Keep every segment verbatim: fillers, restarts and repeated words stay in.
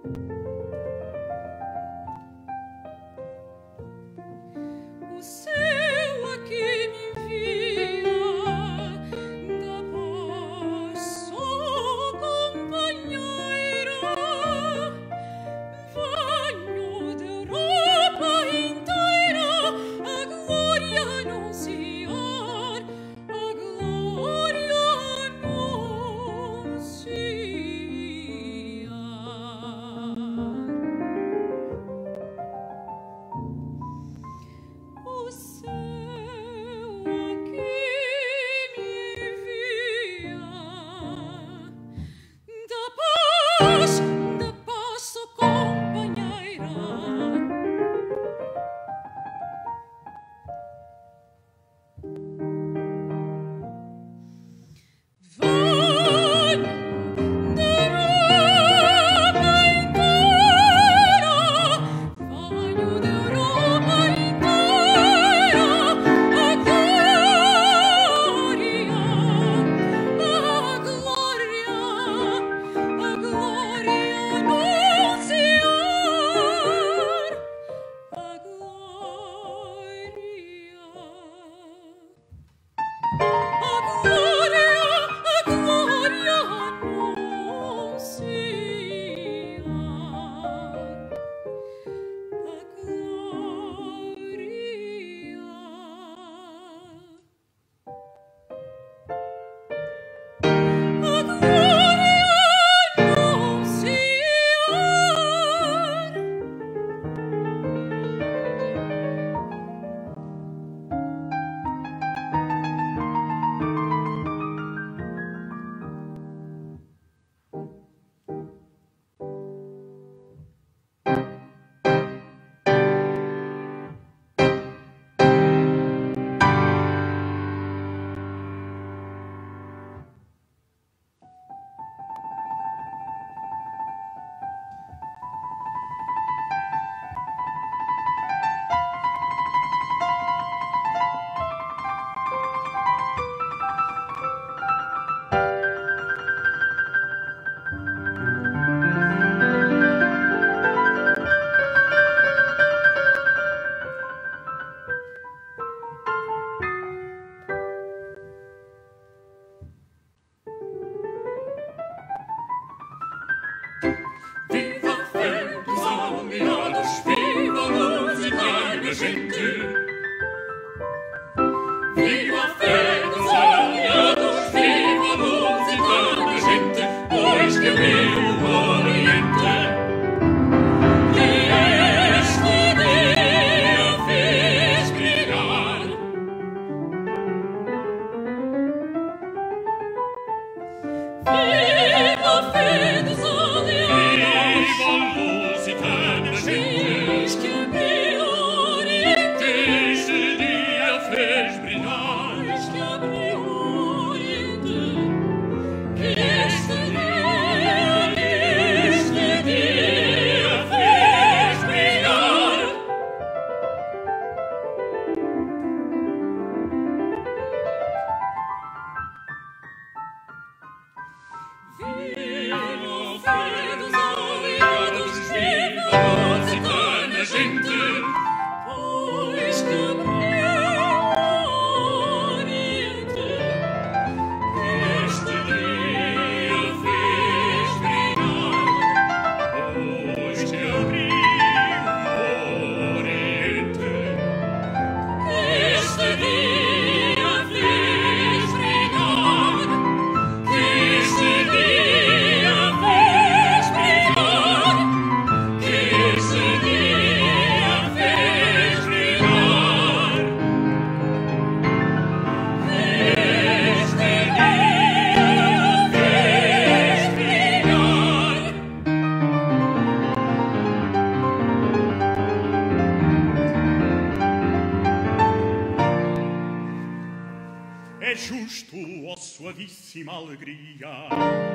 suavíssima alegria,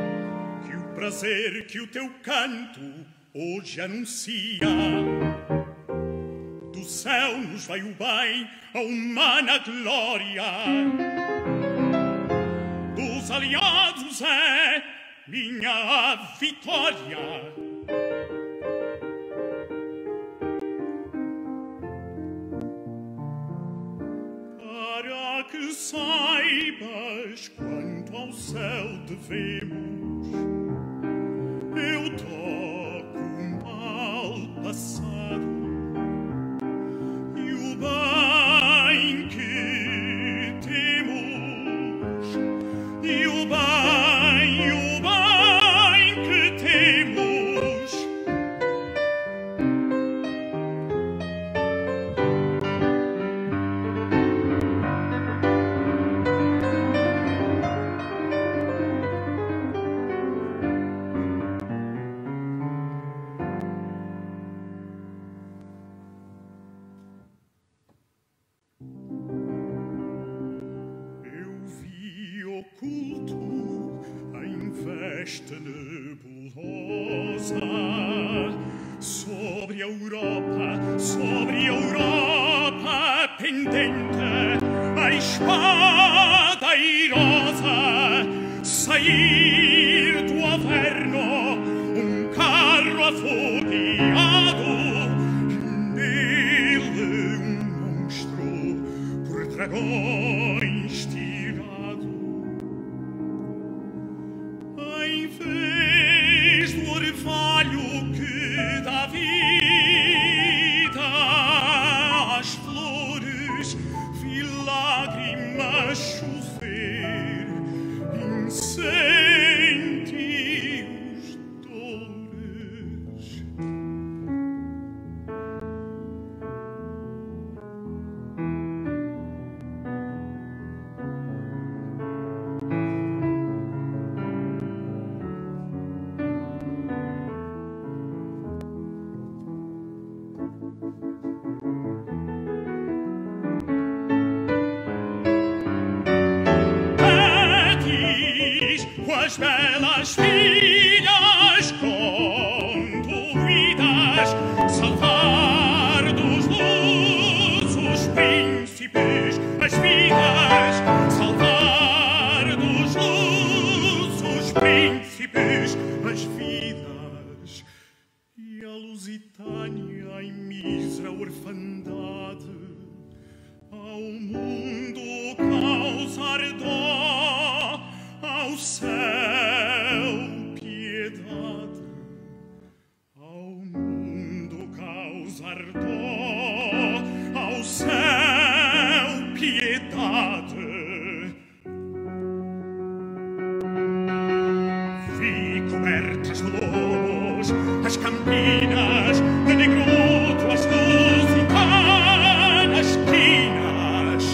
que o prazer que o teu canto hoje anuncia. Do céu nos veio o bem, a humana glória, dos aliados é minha vitória. sofremos. Eu toco o mal passado e o bem que temos, e o bem, o bem que temos. Oculto em veste nebulosa sobre a Europa, sobre a Europa pendente a espada airosa, sair do Averno um carro afogueado, nele um monstro por dragões tirado. Em vez do orvalho que dá vida às flores, vi lágrimas chover, incêndios, dores. As belas filhas conduídas salvar dos lusos príncipes as vidas, salvar dos lusos príncipes as vidas, e a Lusitânia em mísera orfandade ao mundo causar dó, ao céu piedade, ao mundo causar dó, ao céu piedade. Vi cobertas de lobos as campinas, de negrudo as lusitanas quinas.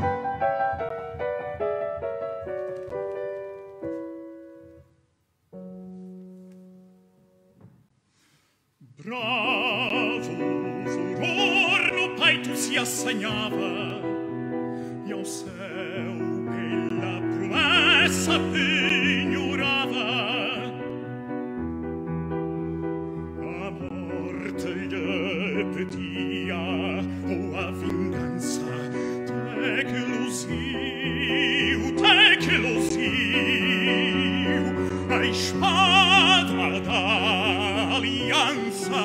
Bravo furor no peito se assanhava, e ao céu pela promessa penhorava. A morte lhe pedia, ou a vingança, até que luziu, até que luziu a espada da aliança.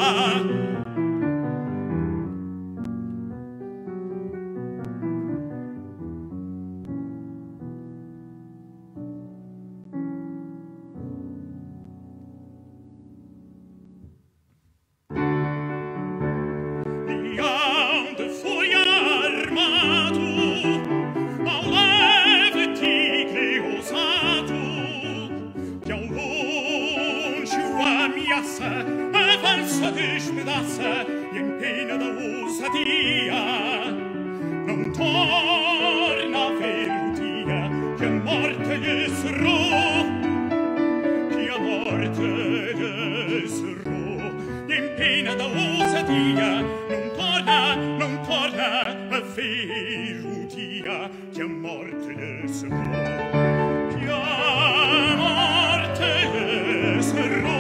Leão de fúria armado, ao leve tigre ousado, que ao longe o ameaça, avança, despedaça e em pena da ousadia não torna a ver o dia que a morte lhe cerrou, que a morte lhe cerrou, e em pena da ousadia não torna, não torna a ver o dia que a morte lhe cerrou, que a morte lhe cerrou.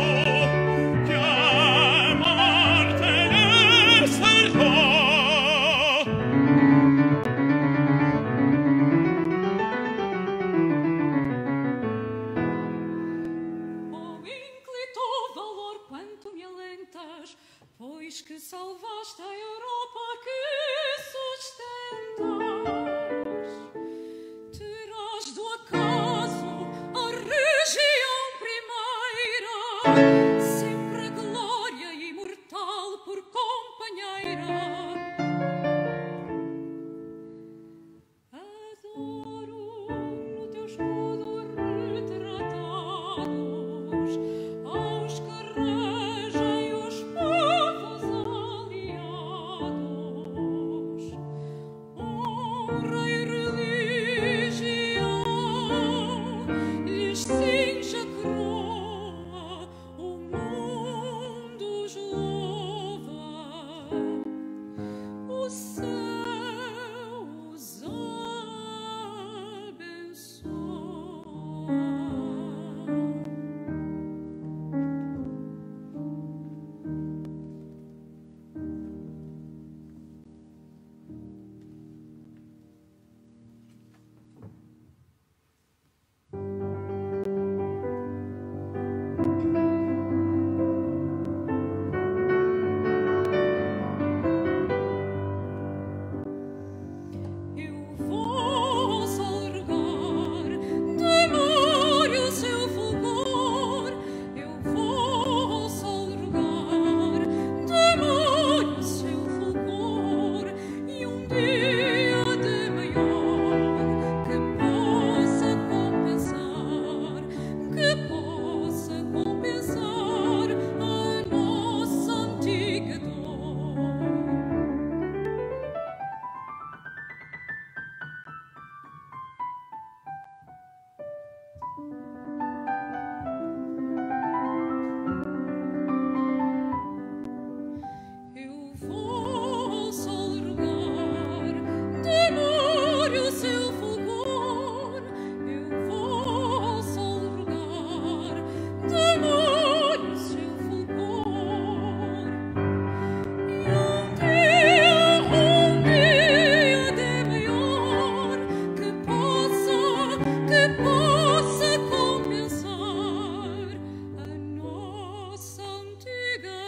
Pois que salvaste a Europa que sustentas, terás do acaso a regir.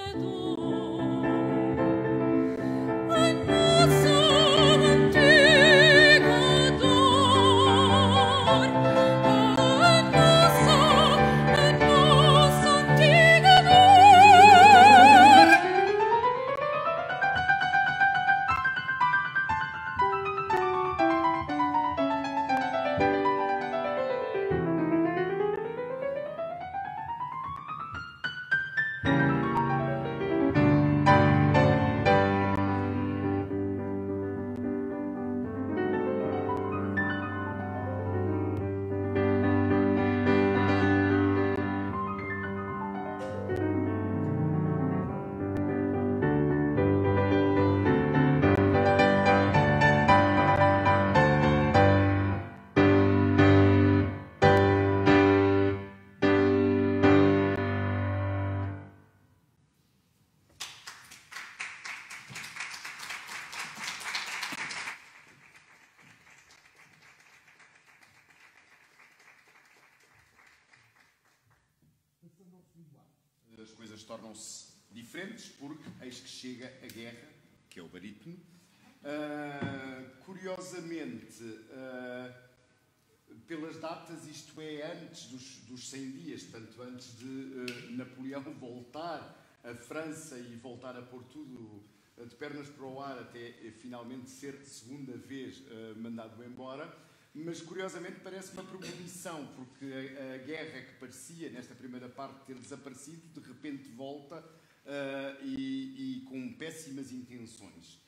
As coisas tornam-se diferentes porque eis que chega a guerra, que é o barítono. Uh, curiosamente, uh, pelas datas, isto é antes dos, dos cem dias, portanto antes de uh, Napoleão voltar a França e voltar a pôr tudo de pernas para o ar até uh, finalmente ser segunda vez uh, mandado embora. Mas, curiosamente, parece uma premonição, porque a, a guerra que parecia, nesta primeira parte, ter desaparecido, de repente volta uh, e, e com péssimas intenções.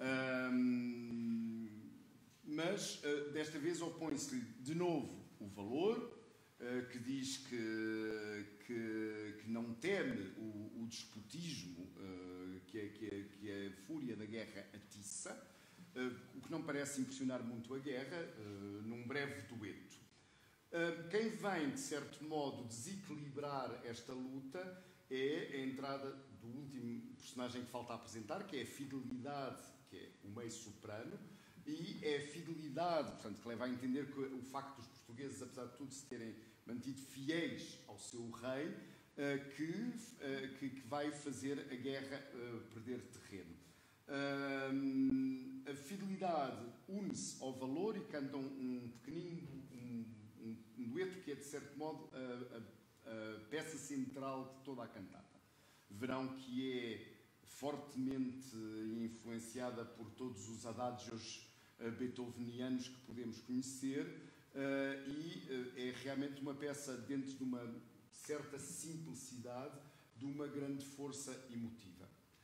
Um, mas, uh, desta vez, opõe-se de novo o valor, uh, que diz que, que, que não teme o, o despotismo, uh, que, é, que, é, que é a fúria da guerra atiça. Uh, o que não parece impressionar muito a guerra, uh, num breve dueto. Uh, quem vem, de certo modo, desequilibrar esta luta é a entrada do último personagem que falta apresentar, que é a Fidelidade, que é o meio-soprano, e é a Fidelidade, portanto, que leva a entender que o facto dos portugueses, apesar de tudo, se terem mantido fiéis ao seu rei, uh, que, uh, que, que vai fazer a guerra uh, perder terreno. Uh, a Fidelidade une-se ao valor e cantam um pequenino um, um, um dueto que é, de certo modo, a, a, a peça central de toda a cantata. Verão que é fortemente influenciada por todos os adágios uh, beethovenianos que podemos conhecer uh, e uh, é realmente uma peça dentro de uma certa simplicidade, de uma grande força emotiva.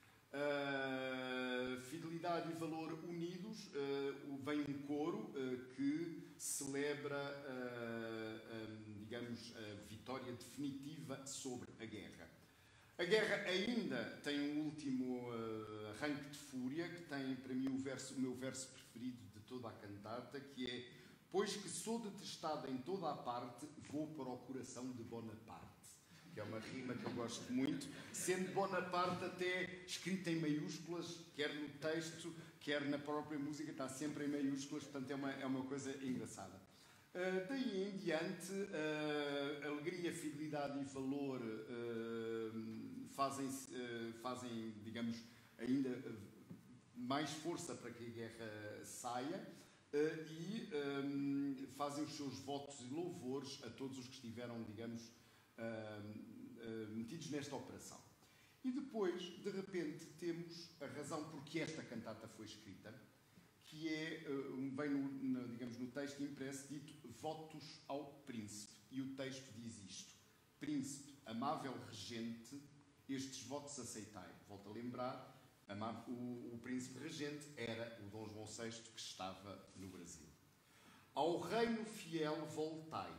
Uh, fidelidade e valor unidos, uh, vem um coro uh, que celebra, uh, um, digamos, a vitória definitiva sobre a guerra. A guerra ainda tem um último uh, arranque de fúria, que tem para mim o, verso, o meu verso preferido de toda a cantata, que é: pois que sou detestada em toda a parte, vou para o coração de Bonaparte. Que é uma rima que eu gosto muito, sendo Bonaparte até escrita em maiúsculas, quer no texto, quer na própria música, está sempre em maiúsculas, portanto é uma, é uma coisa engraçada. Uh, daí em diante, uh, alegria, fidelidade e valor uh, fazem, uh, fazem, digamos, ainda mais força para que a guerra saia uh, e um, fazem os seus votos e louvores a todos os que estiveram, digamos, Uh, uh, metidos nesta operação. E depois, de repente, temos a razão porque esta cantata foi escrita, que é, uh, vem no, no, digamos, no texto impresso dito votos ao príncipe. E o texto diz isto: príncipe, amável regente, estes votos aceitai. Volto a lembrar, o, o príncipe regente era o Dom João sexto, que estava no Brasil. Ao reino fiel voltai.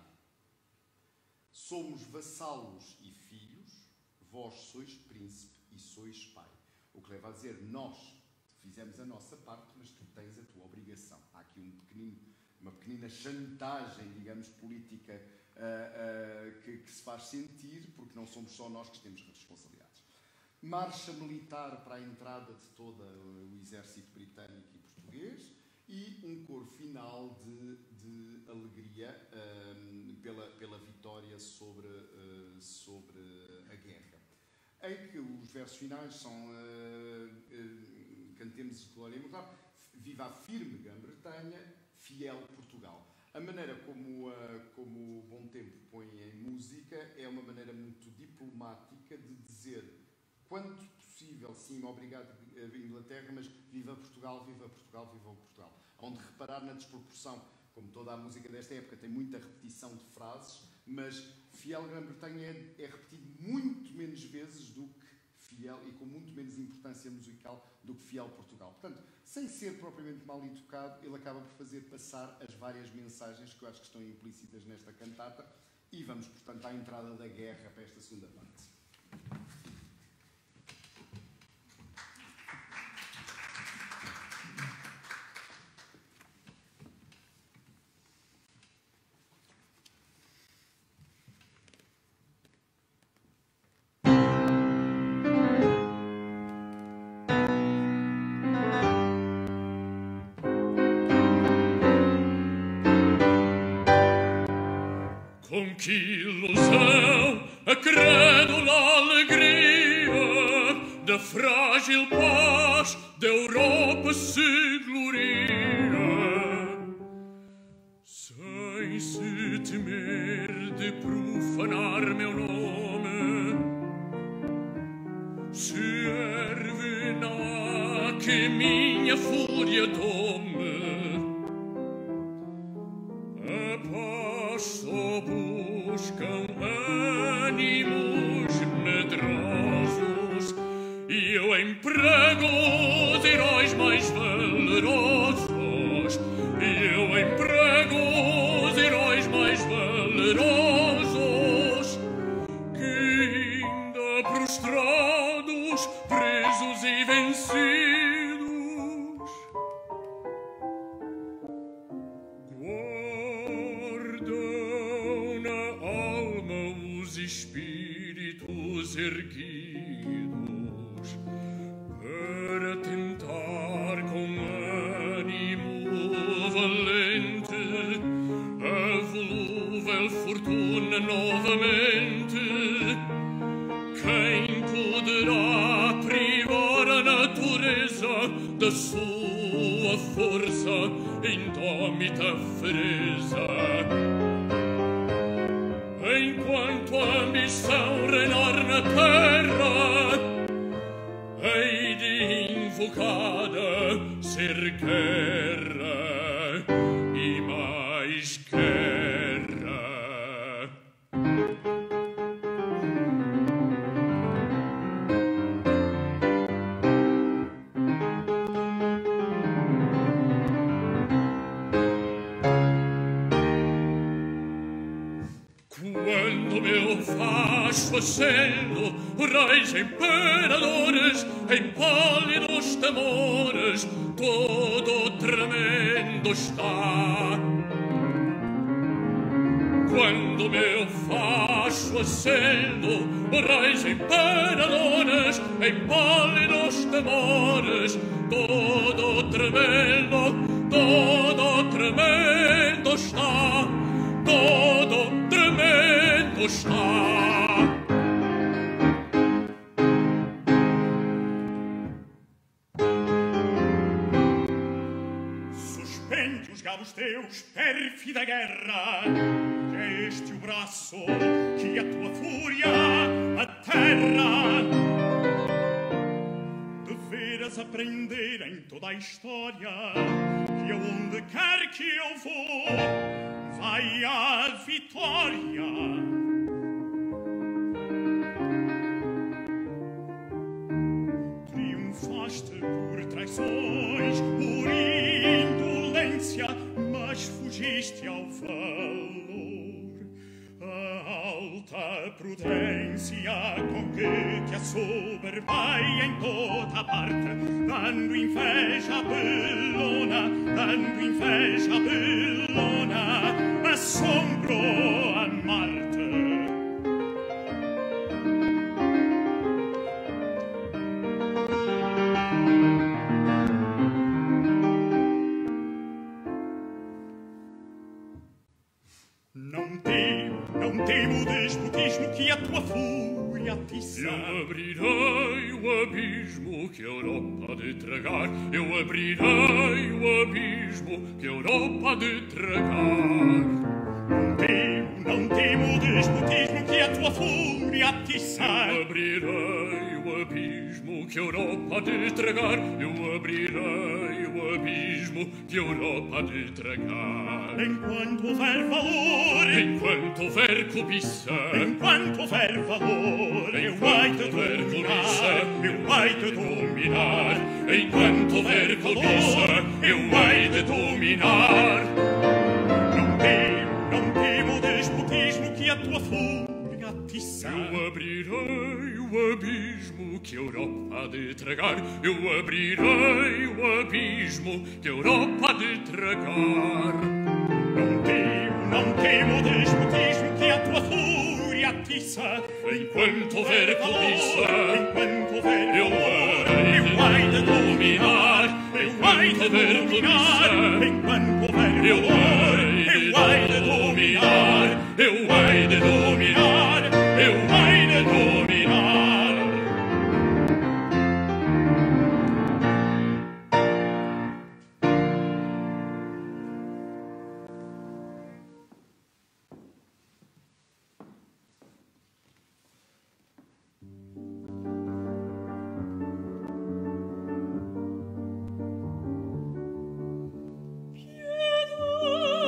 Somos vassalos e filhos, vós sois príncipe e sois pai. O que leva a dizer, nós fizemos a nossa parte, mas tu tens a tua obrigação. Há aqui um pequenino, uma pequenina chantagem, digamos, política uh, uh, que, que se faz sentir, porque não somos só nós que temos responsabilidades. Marcha militar para a entrada de todo o exército britânico e português e um coro final de, de alegria um, pela, pela vitória sobre, uh, sobre a guerra. em que os versos finais são uh, uh, cantemos glória imortal, viva a firme Grã-Bretanha, fiel Portugal. A maneira como, uh, como o Bom Tempo põe em música é uma maneira muito diplomática de dizer, quanto possível, sim, obrigado Inglaterra, mas viva Portugal, viva Portugal, viva Portugal. Onde reparar na desproporção, como toda a música desta época tem muita repetição de frases, mas fiel Grã-Bretanha é, é repetido muito menos vezes do que fiel e com muito menos importância musical do que fiel Portugal. Portanto, sem ser propriamente mal educado, ele acaba por fazer passar as várias mensagens que eu acho que estão implícitas nesta cantata e vamos, portanto, à entrada da guerra para esta segunda parte. Com que ilusão a crédula alegria da frágil paz da Europa se gloria, sem se temer de profanar meu nome, se ergue na que minha fúria tome. A paz só buscam ânimos medrosos e eu emprego os heróis mais valerosos, e eu emprego os heróis mais valerosos que ainda prostrados, presos e vencidos espíritos erguidos para tentar com ânimo valente a volúvel fortuna novamente. Quem poderá privar a natureza da sua força indómita fereza? Enquanto a ambição reinar na terra, hei de invocada ser guerra e mais guerra. Quando meu facho acendo, reis imperadores, em pálidos temores, todo tremendo está. Quando meu facho acendo, reis imperadores, em pálidos temores, todo tremendo, todo tremendo está, todo tremendo está. Suspende os gabos teus, pérfida guerra, que é este o braço que a tua fúria aterra. Deveras aprender em toda a história que aonde quer que eu vou, vai a vitória. Triunfaste por traições, por indolência, mas fugiste ao valor. A alta prudência com que te assoberbei em toda a parte, dando inveja à Belona, dando inveja à Belona, assombrou a Marte. Não temo, não temo o despotismo que a tua fúria atiça. Eu abrirei o abismo que a Europa há de tragar. Eu abrirei o abismo que a Europa há de tragar. Não temo o despotismo que a tua fúria atiça. Eu abrirei o abismo que a Europa há de tragar. Eu abrirei o abismo que a Europa há de tragar. Enquanto houver valor, Enquanto houver cobiça, enquanto houver valor, eu hei de dominar, eu hei de dominar. enquanto houver cobiça, eu hei de dominar. Não temo, não temo o despotismo que a tua fúria atiça. Eu abrirei o abismo que a Europa há de tragar. Eu abrirei o abismo que a Europa há de tragar. Não temo, não temo o despotismo que a tua fúria atiça. Enquanto houver cobiça, enquanto houver eu valor, hei eu hei de dominar, eu hei de dominar. Enquanto houver eu valor, hei de eu hei de dominar, eu hei de dominar, eu hei de dominar. Piedade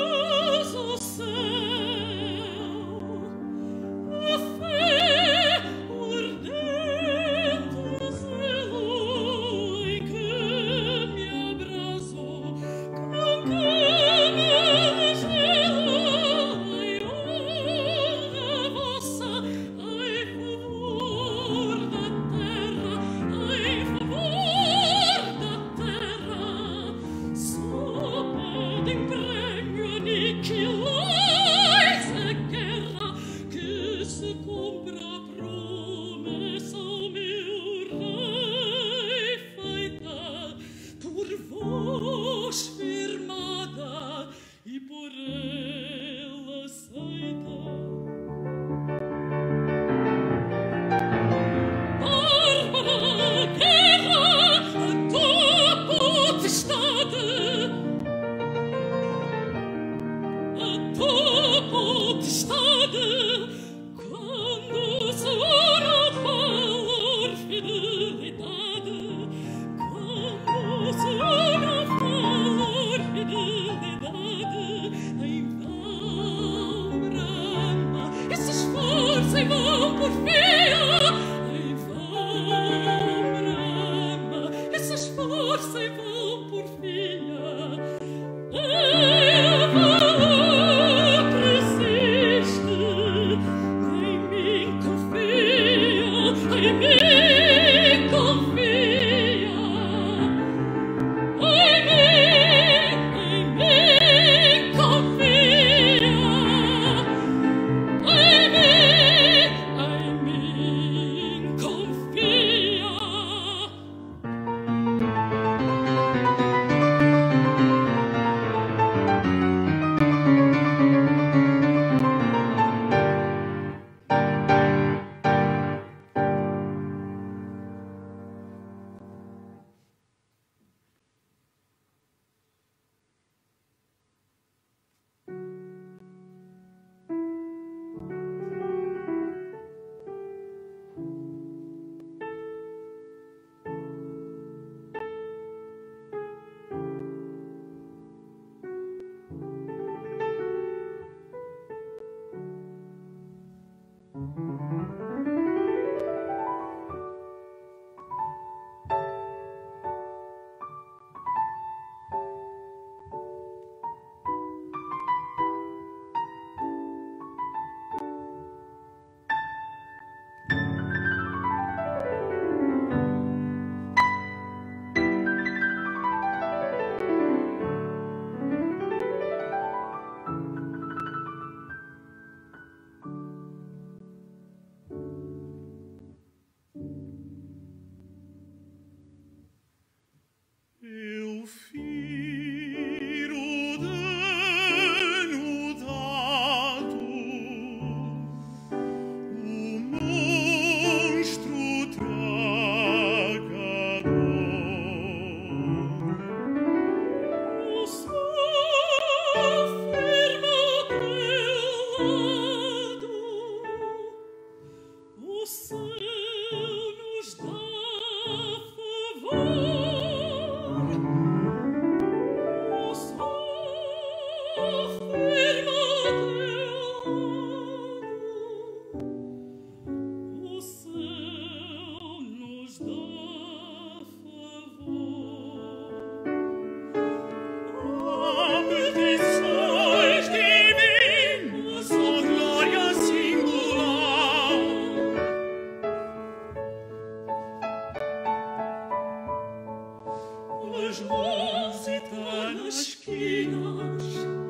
as lusitanas esquinas.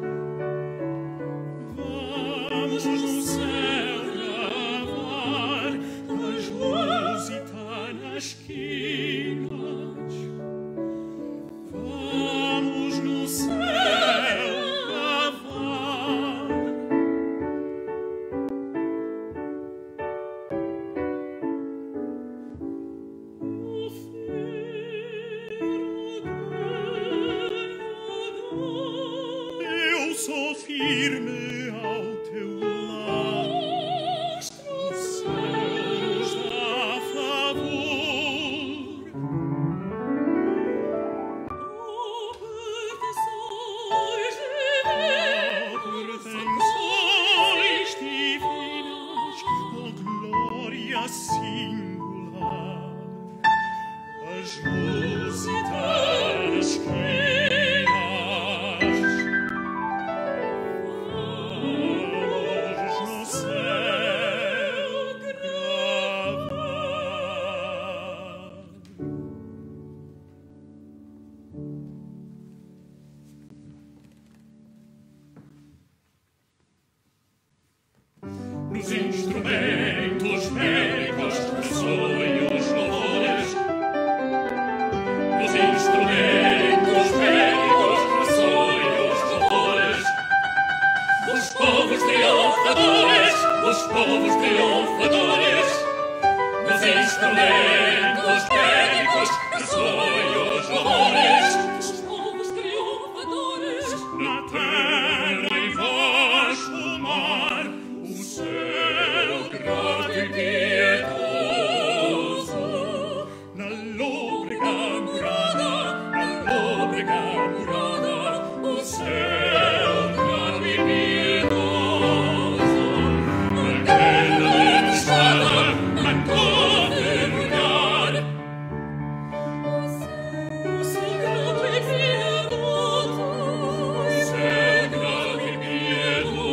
Vamos no céu gravar as lusitanas esquinas. Vamos no céu gravar. O eu sou firme ao teu lado, o céu nos dá favor. Oh, pretensões divinas, oh, glória singular, as lusitanas esquinas. Nos instrumentos médicos ressoem os louvores. Nos instrumentos médicos ressoem os louvores. Dos povos triunfadores, dos povos triunfadores. Nos instrumentos médicos ressoem os louvores. Dos povos triunfadores. Na terra e vasto mar, o céu grato e piedoso, na lôbrega morada, na lôbrega morada, o céu grato e piedoso, na guerra detestada, mandou derrubar. O céu grato e piedoso, o céu grato e piedoso.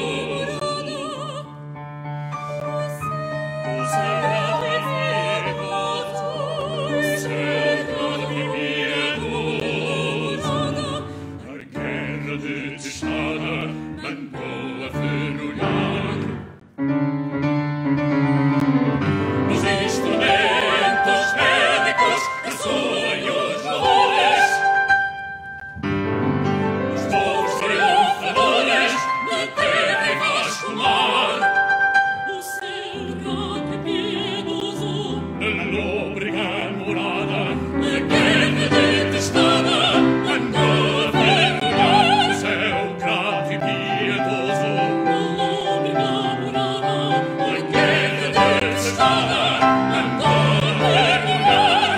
Detestada, mandou a ferrolhar. Nos instrumentos médicos ressoem os louvores. Os povos triunfadores, na terra e vasto mar. O céu grato e piedoso, na lôbrega morada, na guerra detestada, mandou a ferrolhar. O céu grato e piedoso, na lôbrega morada, na guerra detestada, mandou a ferrolhar.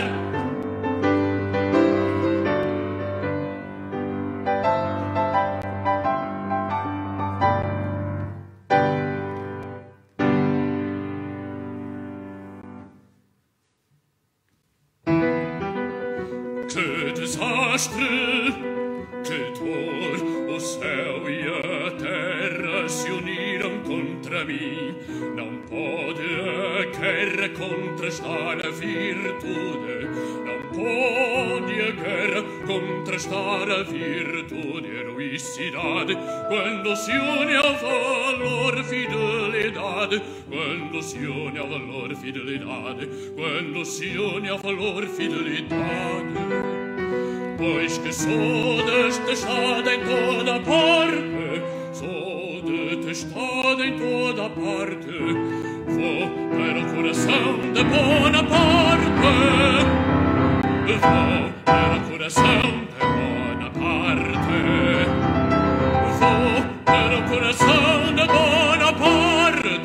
Que desastre, que dor, o céu e a terra se uniram contra mim. Não pode a guerra contrastar a virtude. Não pode a guerra contrastar a virtude e a heroicidade. Quando se une ao valor fidelidade, quando se une ao valor fidelidade, quando se une ao valor fidelidade. Pois que sou detestada em toda parte, sou detestada em toda parte, vou para o coração de Bonaparte, vou para o coração de Bonaparte, vou para o coração de Bonaparte.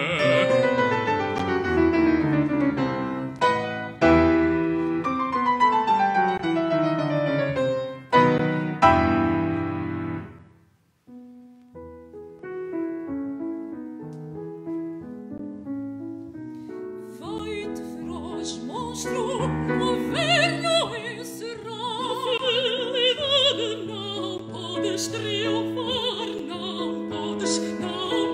Vai-te feroz monstro, governo encerrado. A fidelidade não podes triunfar, não podes, não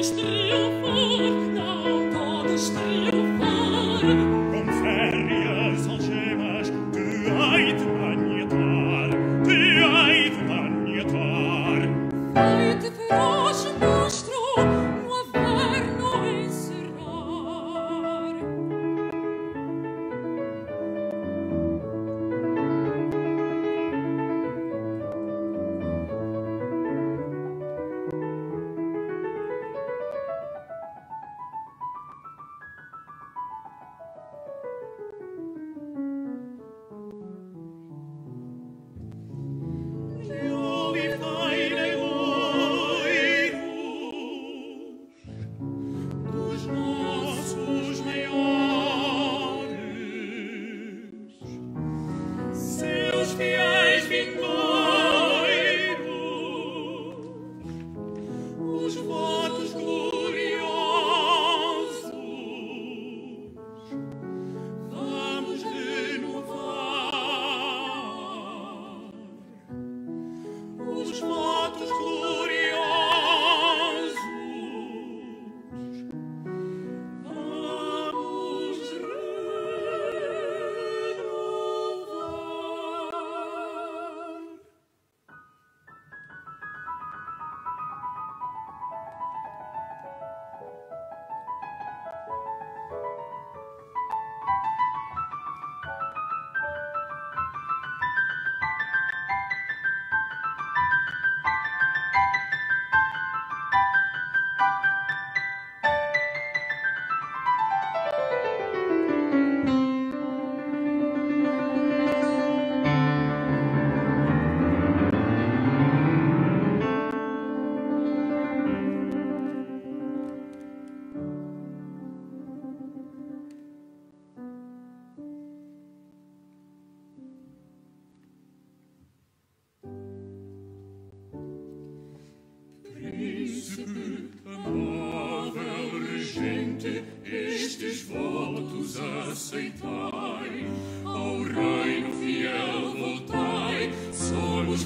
aceitai, ao reino fiel voltai, somos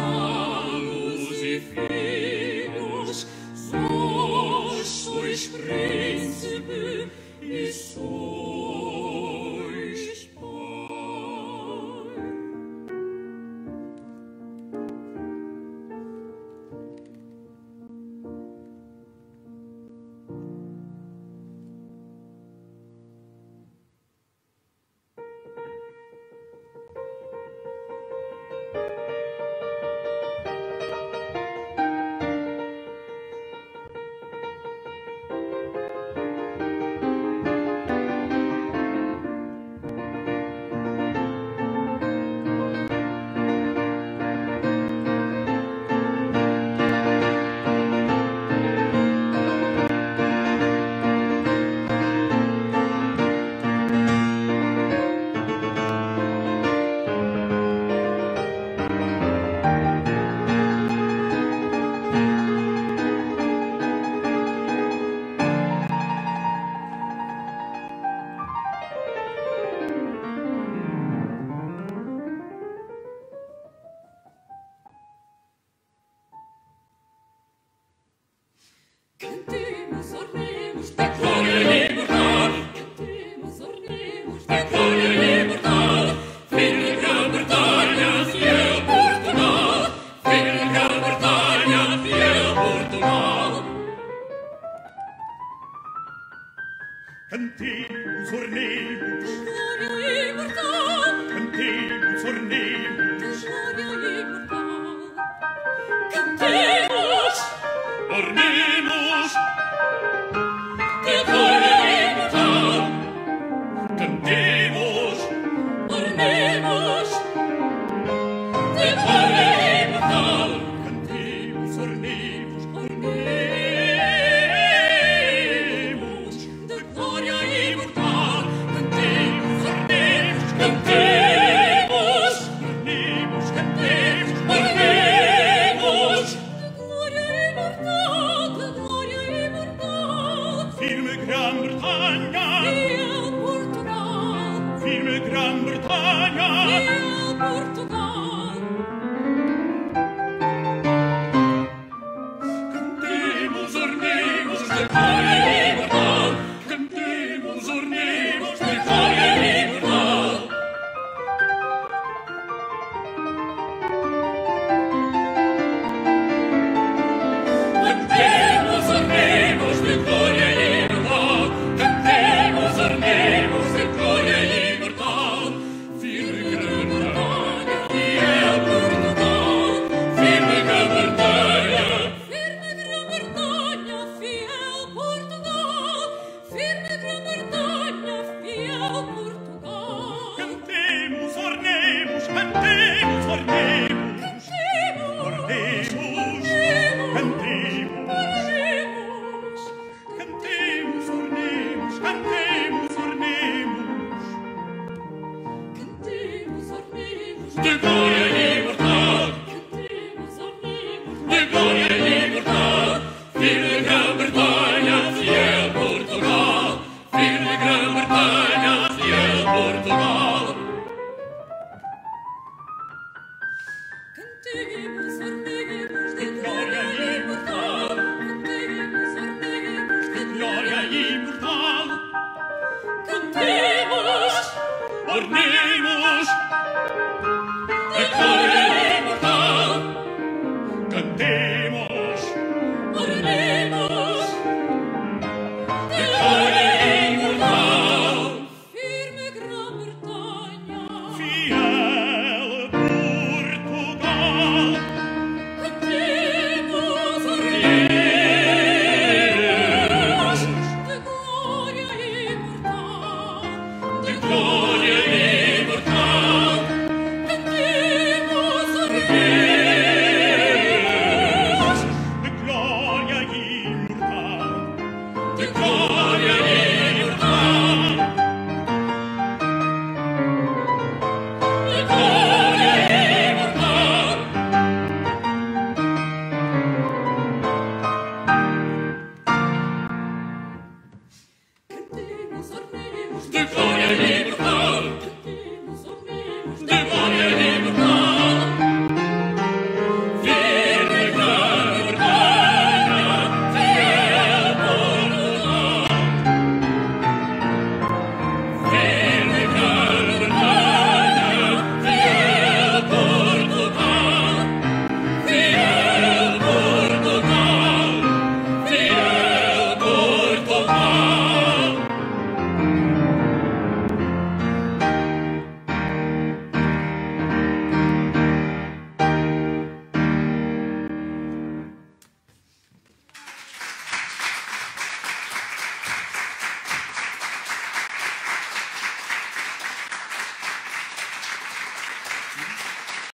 vassalos e filhos, vós sois príncipe e sois pai. Cantemos, ornemos da glória e liberdade. Cantemos, ornemos da glória e liberdade. Filho de Grã-Bretanha, fiel Portugal. Filho de Grã-Bretanha, fiel Portugal. Cantemos, ornemos Glória e liberdade. Cantemos, ornemos Glória e liberdade. Cantemos, Ornemos de glória e liberdade. Cantemos, Ornemos de glória e liberdade. Cantemos, ornemos Ornemos de glória e liberdade. Cantemos, ornemos Cantemos, Ornemos, cantemos ornemos de glória e liberdade, de glória e liberdade. Firme Grã-Bretanha Fiel Portugal, Firme Grã-Bretanha fiel Portugal. Cantemos, ornemos de glória